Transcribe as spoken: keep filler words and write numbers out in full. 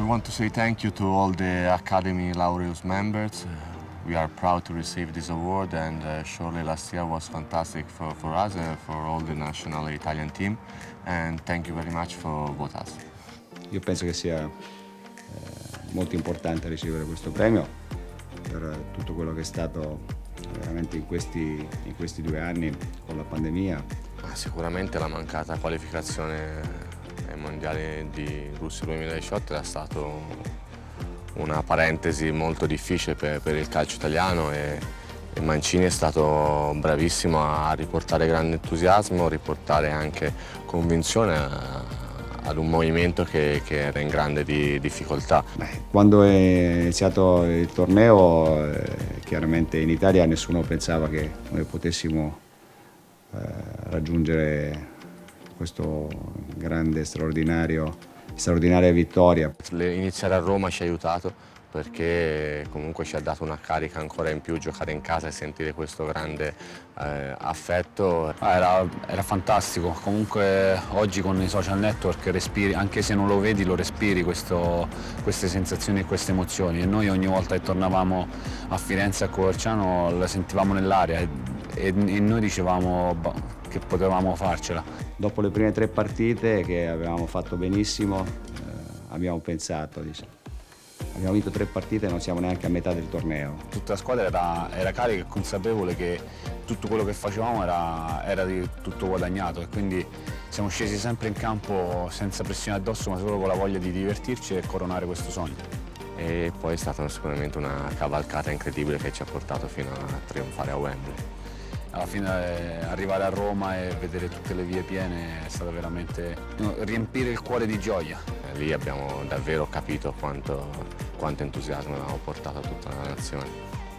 We want to say thank you to all the Academy Laureus members. We are proud to receive this award, and uh, surely last year was fantastic for, for us and for all the national Italian team. And thank you very much for both us. Io penso che sia eh, molto importante ricevere questo premio per tutto quello che è stato veramente in questi, in questi due anni con la pandemia. Sicuramente la mancata qualificazione ai mondiali di Russia duemiladiciotto è stato una parentesi molto difficile per, per il calcio italiano e, e Mancini è stato bravissimo a riportare grande entusiasmo, riportare anche convinzione a, ad un movimento che, che era in grande di, difficoltà. Beh, quando è iniziato il torneo, eh, chiaramente in Italia nessuno pensava che noi potessimo eh, raggiungere questo grande, straordinario, straordinaria vittoria. Iniziare a Roma ci ha aiutato perché comunque ci ha dato una carica ancora in più giocare in casa e sentire questo grande eh, affetto. Ah, era, era fantastico, comunque oggi con i social network respiri, anche se non lo vedi lo respiri questo, queste sensazioni e queste emozioni, e noi ogni volta che tornavamo a Firenze, a Coverciano, la sentivamo nell'aria e, e, e noi dicevamo bah, che potevamo farcela. Dopo le prime tre partite che avevamo fatto benissimo, eh, abbiamo pensato, diciamo, abbiamo vinto tre partite e non siamo neanche a metà del torneo. Tutta la squadra era, era carica e consapevole che tutto quello che facevamo era, era di tutto guadagnato, e quindi siamo scesi sempre in campo senza pressione addosso, ma solo con la voglia di divertirci e coronare questo sogno. E poi è stata sicuramente una cavalcata incredibile che ci ha portato fino a trionfare a Wembley. Alla fine eh, arrivare a Roma e vedere tutte le vie piene è stato veramente no, riempire il cuore di gioia. E lì abbiamo davvero capito quanto, quanto entusiasmo avevamo portato a tutta la nazione.